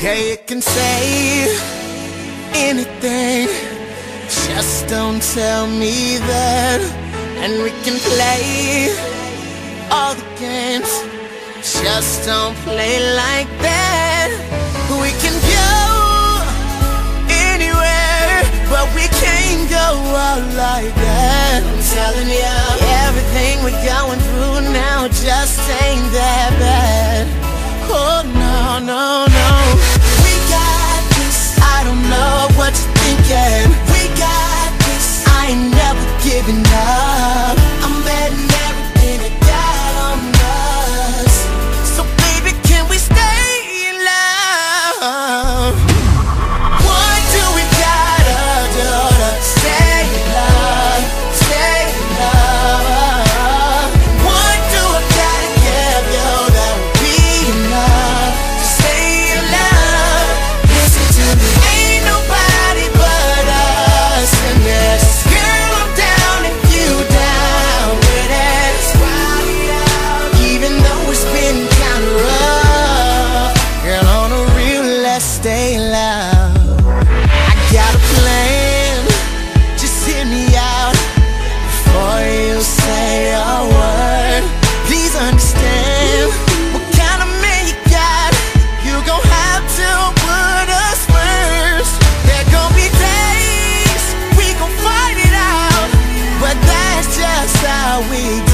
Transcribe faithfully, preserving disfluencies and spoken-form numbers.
Yeah, you can say anything, just don't tell me that. And we can play all the games, just don't play like that. We can go anywhere, but we can't go out like that. I'm telling you, everything we're going through now just ain't that bad. Oh no, no, no. We got this. I don't know what you're thinking. We got this. I ain't never giving up. I'm betting everything I got on us. So baby, can we stay in love? What do we gotta do to stay in love? Stay in love. What do I gotta give you that will be enough to stay in love? Listen to me, ain't nobody but us in this. Girl, I'm down if you down with it. Even though it's been kinda rough, girl, on a real, let's stay loud. I got a plan, just hear me out before you say a word. Please understand what kind of man you got. You gon' have to put us first. There gon' be days we gon' fight it out, but that's just how we do.